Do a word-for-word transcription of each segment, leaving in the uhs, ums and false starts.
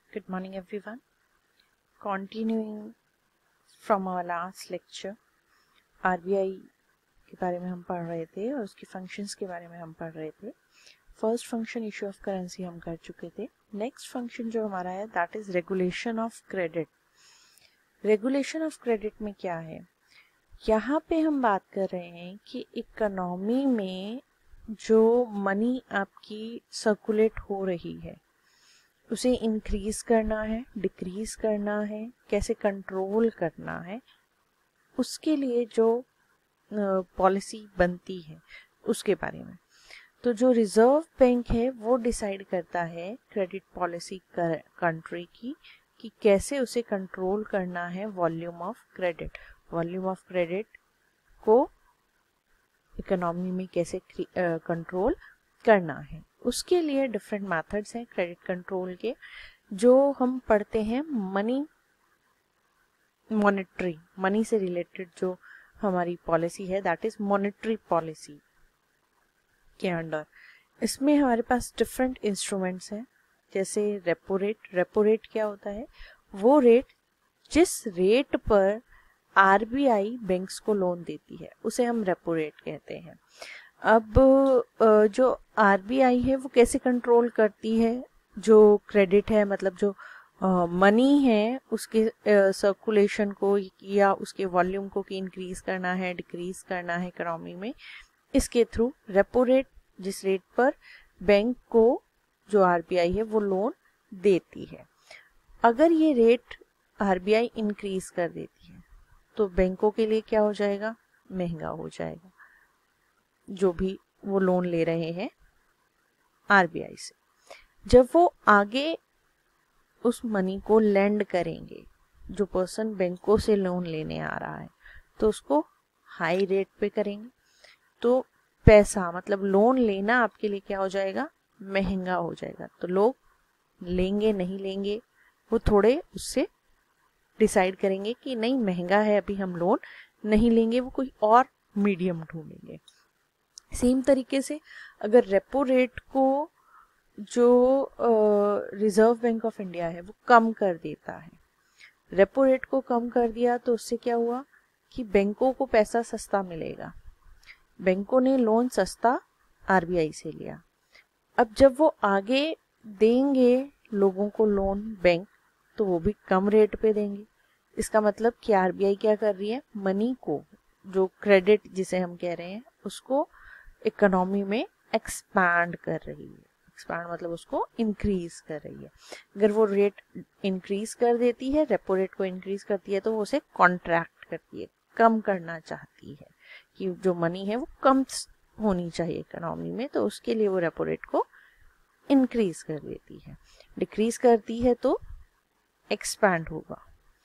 Good morning everyone. Continuing from our last lecture, R B I के बारे में हम पढ़ रहे थे और उसके फंक्शंस के बारे में हम पढ़ रहे थे. First function issue of currency हम कर चुके थे. नेक्स्ट फंक्शन जो हमारा है that is regulation of credit. Regulation of credit में क्या है? यहाँ पे हम बात कर रहे हैं कि इकोनॉमी में जो मनी आपकी सर्कुलेट हो रही है उसे इंक्रीज करना है, डिक्रीज करना है, कैसे कंट्रोल करना है, उसके लिए जो पॉलिसी बनती है उसके बारे में. तो जो रिजर्व बैंक है वो डिसाइड करता है क्रेडिट पॉलिसी कंट्री की कि कैसे उसे कंट्रोल करना है volume of credit. Volume of credit को इकोनॉमी में कैसे कंट्रोल करना है. उसके लिए डिफरेंट मेथड्स हैं क्रेडिट कंट्रोल के, जो हम पढ़ते हैं मनी मॉनेटरी मनी से रिलेटेड जो हमारी पॉलिसी है दैट इज मॉनेटरी पॉलिसी के अंडर. इसमें हमारे पास डिफरेंट इंस्ट्रूमेंट्स हैं जैसे रेपो रेट. रेपो रेट क्या होता है? वो रेट जिस रेट पर आरबीआई बैंक्स को लोन देती है उसे हम रेपो रेट कहते हैं. अब जो आरबीआई है वो कैसे कंट्रोल करती है जो क्रेडिट है, मतलब जो मनी है उसके सर्कुलेशन को या उसके वॉल्यूम को कि इंक्रीज करना है, डिक्रीज करना है इकोनॉमी में, इसके थ्रू रेपो रेट जिस रेट पर बैंक को जो आरबीआई है वो लोन देती है. अगर ये रेट आरबीआई इंक्रीज कर देती है तो बैंकों के लिए क्या हो जाएगा? महंगा हो जाएगा जो भी वो लोन ले रहे हैं आरबीआई से. जब वो आगे उस मनी को लेंड करेंगे, जो पर्सन बैंकों से लोन लेने आ रहा है तो उसको हाई रेट पे करेंगे, तो पैसा मतलब लोन लेना आपके लिए क्या हो जाएगा? महंगा हो जाएगा. तो लोग लेंगे नहीं लेंगे वो थोड़े उससे डिसाइड करेंगे कि नहीं महंगा है अभी हम लोन नहीं लेंगे, वो कोई और मीडियम ढूंढेंगे. सेम तरीके से अगर रेपो रेट को जो रिजर्व बैंक ऑफ इंडिया है वो कम कर देता है, रेपो रेट को कम कर दिया तो उससे क्या हुआ कि बैंकों को पैसा सस्ता मिलेगा. बैंकों ने लोन सस्ता आरबीआई से लिया. अब जब वो आगे देंगे लोगों को लोन बैंक, तो वो भी कम रेट पे देंगे. इसका मतलब कि आरबीआई क्या कर रही है? मनी को, जो क्रेडिट जिसे हम कह रहे हैं, उसको इकोनॉमी में एक्सपैंड कर रही है. एक्सपैंड मतलब उसको इंक्रीज कर रही है. अगर वो रेट इंक्रीज कर देती है, रेपो रेट को इंक्रीज करती है, तो वो उसे कॉन्ट्रैक्ट करती है, कम करना चाहती है कि जो मनी है वो कम होनी चाहिए इकोनॉमी में, तो उसके लिए वो रेपो रेट को इंक्रीज कर देती है. डिक्रीज करती है तो एक्सपैंड होगा.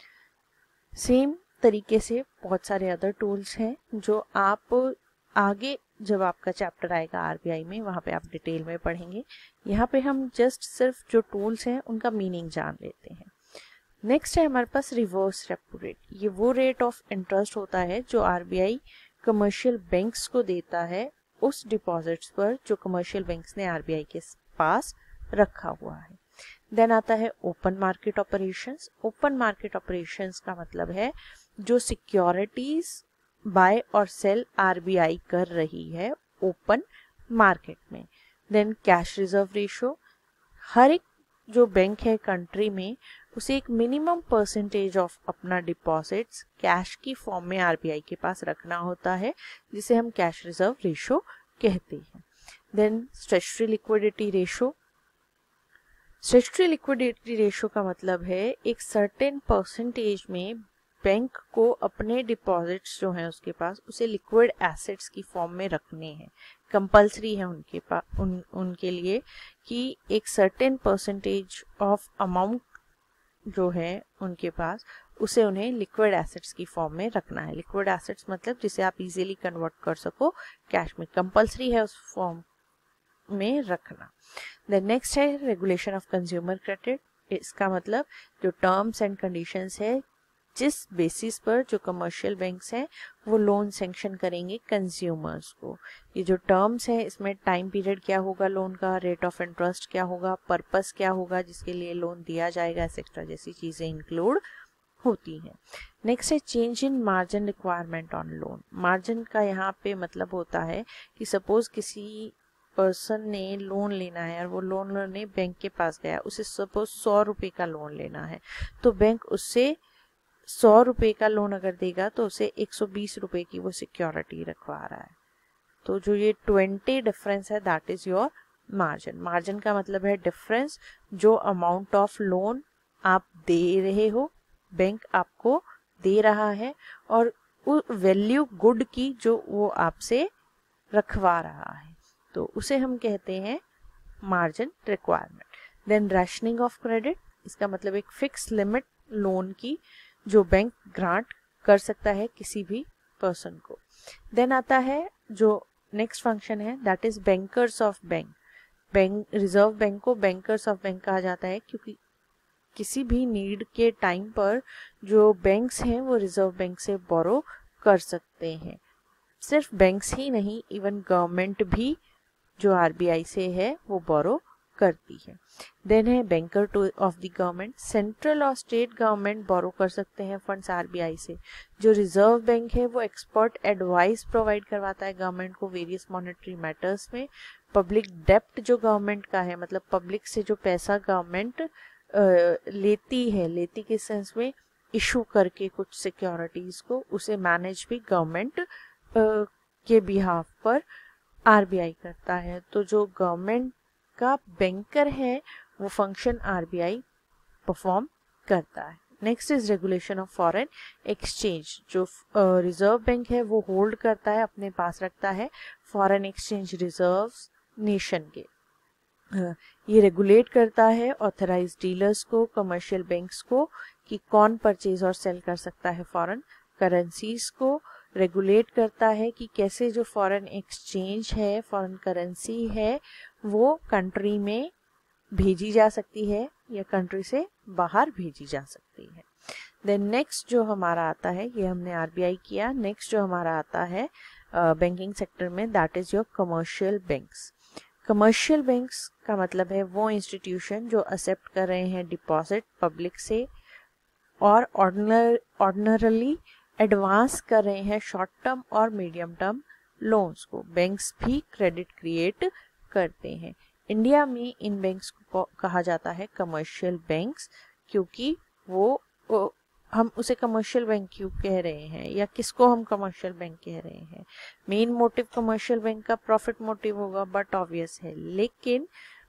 सेम तरीके से बहुत सारे अदर टूल्स हैं जो आप आगे जब आपका चैप्टर आएगा आरबीआई में वहाँ पे आप डिटेल में पढ़ेंगे. यहाँ पे हम जस्ट सिर्फ जो टूल्स हैं उनका मीनिंग जान लेते हैं. नेक्स्ट है हमारे पास रिवर्स रेपो रेट. ये वो रेट ऑफ इंटरेस्ट होता है जो आरबीआई कमर्शियल बैंक्स को देता है उस डिपॉजिट्स पर जो कमर्शियल बैंक्स ने आरबीआई के पास रखा हुआ है. देन आता है open market operations. Open market operations का मतलब है जो सिक्योरिटीज बाय और सेल आरबीआई कर रही है ओपन मार्केट में. Then cash reserve ratio. हर एक जो बैंक है कंट्री में उसे एक मिनिमम परसेंटेज ऑफ अपना डिपॉजिट्स कैश की फॉर्म में आरबीआई के पास रखना होता है, जिसे हम कैश रिजर्व रेशो कहते हैं. Then statutory liquidity ratio. Statutory liquidity ratio का मतलब है एक सर्टेन परसेंटेज में बैंक को अपने डिपॉजिट्स जो हैं उसके पास उसे लिक्विड एसेट्स की फॉर्म में रखने हैं. कंपल्सरी है उनके पास उन उनके लिए कि एक सर्टेन परसेंटेज ऑफ अमाउंट जो है उनके पास उसे उन्हें लिक्विड एसेट्स की फॉर्म में रखना है. लिक्विड एसेट्स मतलब जिसे आप इजीली कन्वर्ट कर सको कैश में, कंपल्सरी है उस फॉर्म में रखना. देन नेक्स्ट है रेगुलेशन ऑफ कंज्यूमर क्रेडिट. इसका मतलब जो टर्म्स एंड कंडीशंस है जिस बेसिस पर जो कमर्शियल बैंक्स हैं वो लोन सैंक्शन करेंगे कंज्यूमर्स को। ये जो टर्म्स है इसमें टाइम पीरियड क्या होगा लोन का, रेट ऑफ इंटरेस्ट क्या होगा, पर्पस क्या होगा जिसके लिए लोन दिया जाएगा, एक्सेट्रा जैसी चीज़ें इंक्लूड होती हैं। नेक्स्ट है change in margin requirement on loan. Margin का यहाँ पे मतलब होता है कि सपोज किसी पर्सन ने लोन लेना है और वो लोन लेने बैंक के पास गया, उसे सपोज सौ रुपये का लोन लेना है, तो बैंक उससे सौ रुपये का लोन अगर देगा तो उसे एक सौ बीस रुपये की वो सिक्योरिटी रखवा रहा है। तो जो ये ट्वेंटी डिफरेंस है that is your margin. Margin का मतलब है डिफरेंस, जो अमाउंट ऑफ लोन आप दे रहे हो, बैंक आपको दे रहा है, और वो वैल्यू गुड की जो वो आपसे रखवा रहा है, तो उसे हम कहते हैं margin requirement. Then rationing of credit, इसका मतलब एक फिक्स लिमिट लोन की जो बैंक ग्रांट कर सकता है किसी भी पर्सन को। देन आता है जो नेक्स्ट फंक्शन है that is bankers of bank. Bank reserve bank को बैंकर्स ऑफ बैंक कहा जाता है क्योंकि किसी भी नीड के टाइम पर जो बैंक्स हैं वो रिजर्व बैंक से बोरो कर सकते हैं। सिर्फ बैंक्स ही नहीं, इवन गवर्नमेंट भी जो आरबीआई से है वो बोरो करती है। देन है banker to of the government. Central और स्टेट गवर्नमेंट बोरो कर सकते हैं फंड्स आरबीआई से। जो रिजर्व बैंक है वो एक्सपर्ट एडवाइस प्रोवाइड करवाता है गवर्नमेंट को वेरियस मॉनेटरी मैटर्स में। पब्लिक डेप्ट जो गवर्नमेंट का है, मतलब पब्लिक से जो पैसा गवर्नमेंट लेती है, लेती के सेंस में इशू करके कुछ सिक्योरिटीज को, उसे मैनेज भी गवर्नमेंट के बिहाफ पर आरबीआई करता है। तो जो गवर्नमेंट का बैंकर है वो फंक्शन आरबीआई परफॉर्म करता है। Next is regulation of foreign exchange. जो रिजर्व uh, बैंक है वो होल्ड करता है, अपने पास रखता है फॉरेन एक्सचेंज रिजर्व्स नेशन के। uh, ये रेगुलेट करता है ऑथराइज डीलर्स को, कमर्शियल बैंक्स को, कि कौन परचेज और सेल कर सकता है फॉरेन करेंसीज को। रेगुलेट करता है कि कैसे जो फॉरेन एक्सचेंज है, फॉरेन करेंसी है, वो कंट्री में भेजी जा सकती है या कंट्री से बाहर भेजी जा सकती है। देन नेक्स्ट जो हमारा आता है, ये हमने आरबीआई किया। नेक्स्ट जो हमारा आता है बैंकिंग सेक्टर में that is your commercial banks. Commercial banks का मतलब है वो इंस्टीट्यूशन जो एक्सेप्ट कर रहे हैं डिपॉजिट पब्लिक से और ऑर्डिनर ऑर्डिनरली एडवांस कर रहे हैं शॉर्ट टर्म और मीडियम टर्म लोन्स को। बैंक्स भी क्रेडिट क्रिएट करते हैं। इंडिया में इन बैंक्स को कहा जाता है कमर्शियल बैंक्स, क्योंकि वो, वो हम उसे कमर्शियल बैंक क्यों कह रहे हैं या किसको हम कमर्शियल बैंक कह रहे हैं। मेन मोटिव कमर्शियल बैंक का प्रॉफिट मोटिव होगा, बट ऑब्वियस है, लेकिन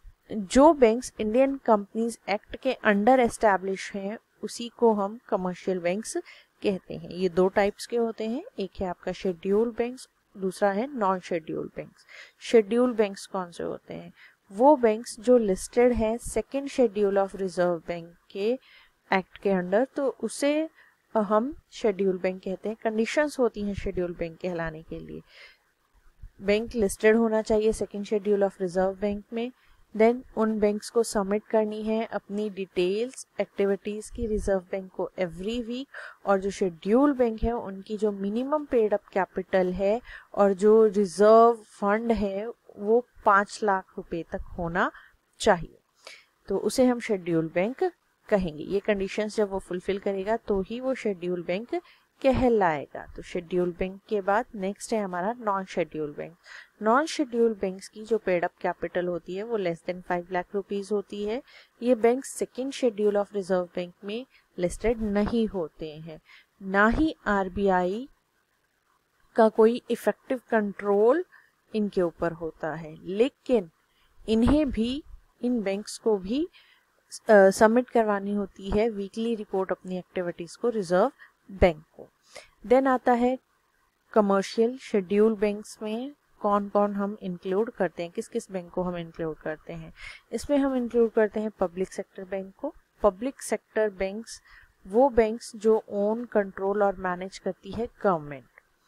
जो बैंक्स इंडियन कंपनीज एक्ट के अंडर एस्टैब्लिश हैं उसी को हम कमर्शियल बैंक्स कहते हैं। ये दो टाइप्स के होते हैं, एक है आपका शेड्यूल बैंक्स, दूसरा है non schedule banks. Schedule banks कौन से होते हैं? वो बैंक्स जो लिस्टेड है second schedule of reserve bank के एक्ट के अंडर, तो उसे हम शेड्यूल बैंक कहते हैं। कंडीशंस होती हैं शेड्यूल बैंक कहलाने के लिए। बैंक लिस्टेड होना चाहिए second schedule of reserve bank में। देन उन बैंक्स को सबमिट करनी है अपनी डिटेल्स एक्टिविटीज की रिजर्व बैंक को एवरी वीक, और जो शेड्यूल बैंक है उनकी जो मिनिमम पेड अप कैपिटल है और जो रिजर्व फंड है वो पाँच लाख रुपए तक होना चाहिए, तो उसे हम शेड्यूल बैंक कहेंगे। ये कंडीशंस जब वो फुलफिल करेगा तो ही वो शेड्यूल बैंक कहलाएगा। तो शेड्यूल बैंक के बाद नेक्स्ट है हमारा non schedule bank. Non schedule banks की जो पेड अप कैपिटल होती है वो less than five lakh rupees होती है। ये bank second schedule of reserve bank में लिस्टेड नहीं होते हैं, ना ही आरबीआई का कोई इफेक्टिव कंट्रोल इनके ऊपर होता है, लेकिन इन्हें भी, इन बैंक्स को भी सबमिट uh, करवानी होती है वीकली रिपोर्ट अपनी एक्टिविटीज को रिजर्व बैंक को। देन आता है कमर्शियल शेड्यूल बैंक्स में कौन कौन हम इंक्लूड करते हैं, किस किस बैंक को हम इंक्लूड करते हैं। इसमें हम इंक्लूड करते हैं पब्लिक सेक्टर बैंक को। पब्लिक सेक्टर बैंक्स वो बैंक्स जो ओन, कंट्रोल और मैनेज करती है government.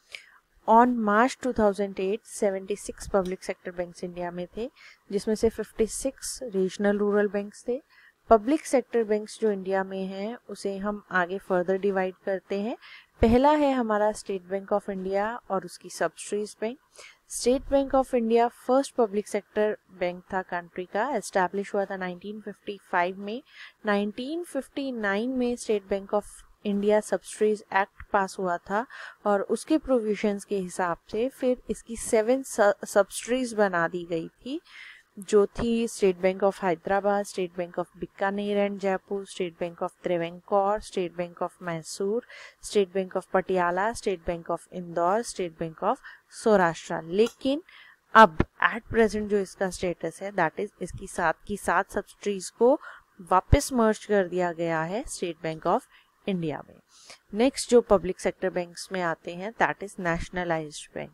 On March two thousand eight छिहत्तर पब्लिक सेक्टर बैंक्स इंडिया में थे, जिसमें से छप्पन रीजनल रूरल बैंक्स थे, पब्लिक सेक्टर बैंक्स जो इंडिया में हैं उसे हम आगे फर्दर डिवाइड करते हैं। पहला है हमारा स्टेट बैंक ऑफ इंडिया और उसकी subsidies bank. State bank of India first public sector bank था कंट्री का, एस्टैब्लिश हुआ था नाइनटीन फिफ्टी फाइव में। नाइनटीन फिफ्टी नाइन में state bank of India subsidies act pass हुआ था और उसके प्रोविजंस के हिसाब से फिर इसकी सेवन सब्सिडीज बना दी गई थी, जो थी state bank of Hyderabad, state bank of Bikaner and Jaipur, state bank of Travancore, state bank of Mysore, state bank of Patiala, state bank of Indore, state bank of Saurashtra. लेकिन अब एट प्रेजेंट जो इसका स्टेटस है दैट इज इसकी सात की सात सब्सिडीज को वापस मर्ज कर दिया गया है स्टेट बैंक ऑफ इंडिया में। नेक्स्ट जो पब्लिक सेक्टर बैंक्स में आते हैं that is nationalised bank.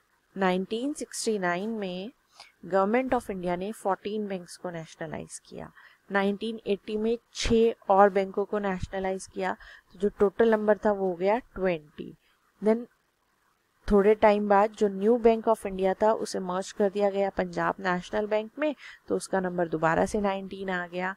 Nineteen sixty nine में गवर्नमेंट ऑफ इंडिया ने फोर्टीन बैंक्स को नेशनलाइज किया। नाइनटीन एटी में छह और बैंकों को नेशनलाइज किया, तो जो टोटल नंबर था वो हो गया ट्वेंटी। देन थोड़े टाइम बाद जो न्यू बैंक ऑफ इंडिया था उसे मर्ज कर दिया गया पंजाब नेशनल बैंक में, तो उसका नंबर दोबारा से नाइनटीन आ गया।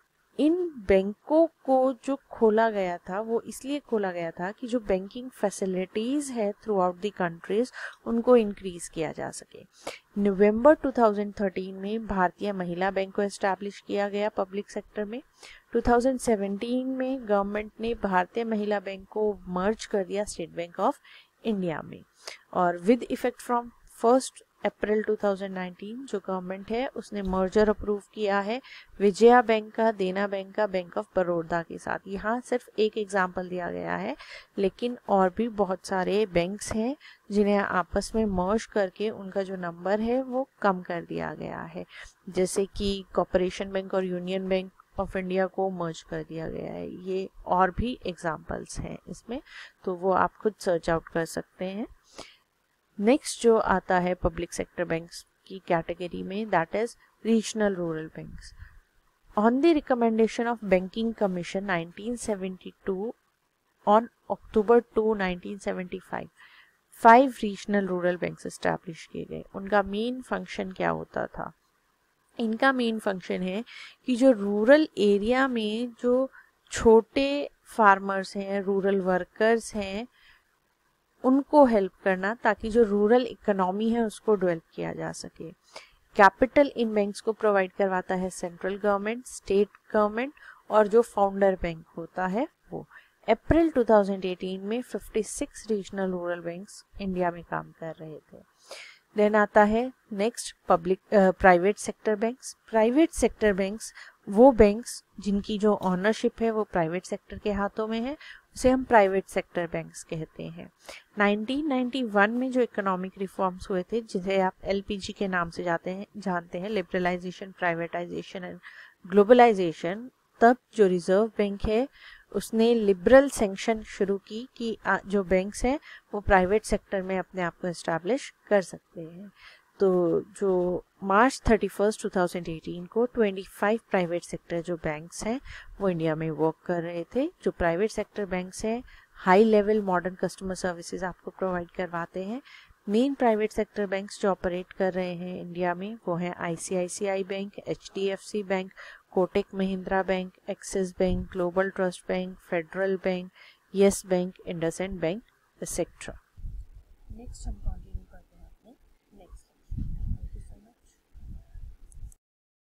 इन बैंकों को जो खोला गया था वो इसलिए खोला गया था कि जो बैंकिंग फैसिलिटीज है थ्रू आउट द कंट्रीज उनको इंक्रीज किया जा सके। नवंबर टू थाउजेंड थर्टीन में भारतीय महिला बैंक को एस्टैब्लिश किया गया पब्लिक सेक्टर में। टू थाउजेंड सेवेंटीन में गवर्नमेंट ने भारतीय महिला बैंक को मर्ज कर दिया स्टेट बैंक ऑफ इंडिया में, और with effect from first April two thousand nineteen जो गवर्नमेंट है उसने मर्जर अप्रूव किया है विजया बैंक का, देना बैंक का, बैंक ऑफ बड़ौदा के साथ। यहाँ सिर्फ एक एग्जांपल दिया गया है, लेकिन और भी बहुत सारे बैंक्स हैं जिन्हें आपस में मर्ज करके उनका जो नंबर है वो कम कर दिया गया है, जैसे कि कॉर्पोरेशन बैंक और यूनियन बैंक ऑफ इंडिया को मर्ज कर दिया गया है। ये और भी एग्जाम्पल्स हैं इसमें, तो वो आप खुद सर्च आउट कर सकते हैं। नेक्स्ट जो आता है पब्लिक सेक्टर बैंक्स की कैटेगरी में that is regional rural banks. On the recommendation of banking commission nineteen seventy two on October two nineteen seventy five five regional rural banks establish किए गए। उनका मेन फंक्शन क्या होता था? इनका main function है कि जो रूरल एरिया में जो छोटे फार्मर्स हैं, रूरल वर्कर्स हैं, उनको हेल्प करना ताकि जो रूरल इकोनॉमी है उसको डेवलप किया जा सके। कैपिटल इन बैंक्स को प्रोवाइड करवाता है सेंट्रल गवर्नमेंट, स्टेट गवर्नमेंट और जो फाउंडर बैंक होता है वो। अप्रैल टू थाउजेंड एटीन में छप्पन रीजनल रूरल बैंक्स इंडिया में काम कर रहे थे। देन आता है next public private sector banks. Private sector banks वो बैंक्स जिनकी जो ऑनरशिप है वो प्राइवेट सेक्टर के हाथों में है, उसे हम प्राइवेट सेक्टर बैंक्स कहते हैं। नाइनटीन नाइंटी वन में जो इकोनॉमिक रिफॉर्म्स हुए थे, जिसे आप एलपीजी के नाम से जाते हैं जानते हैं, लिबरलाइजेशन, प्राइवेटाइजेशन एंड ग्लोबलाइजेशन, तब जो रिजर्व बैंक है उसने लिबरल सैंक्शन शुरू की कि जो बैंक्स हैं वो प्राइवेट सेक्टर में अपने आप को एस्टैब्लिश कर सकते हैं। तो जो March thirty first two thousand eighteen को पच्चीस प्राइवेट सेक्टर जो बैंक्स हैं वो इंडिया में वर्क कर रहे थे। जो प्राइवेट सेक्टर बैंक्स हैं high level modern customer services आपको प्रोवाइड करवाते हैं। मेन प्राइवेट सेक्टर बैंक्स जो ऑपरेट कर रहे हैं इंडिया में वो हैं ICICI bank, HDFC bank, Kotak Mahindra bank, Axis bank, global trust bank, federal bank, yes bank, IndusInd bank etcetera. Next हम